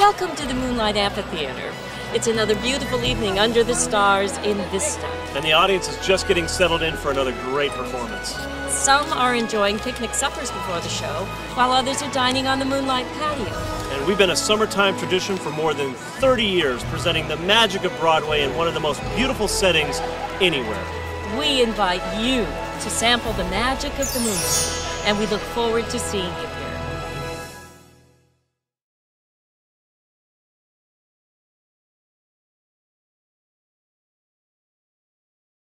Welcome to the Moonlight Amphitheater. It's another beautiful evening under the stars in Vista. And the audience is just getting settled in for another great performance. Some are enjoying picnic suppers before the show, while others are dining on the Moonlight patio. And we've been a summertime tradition for more than 30 years, presenting the magic of Broadway in one of the most beautiful settings anywhere. We invite you to sample the magic of the Moonlight, and we look forward to seeing you here.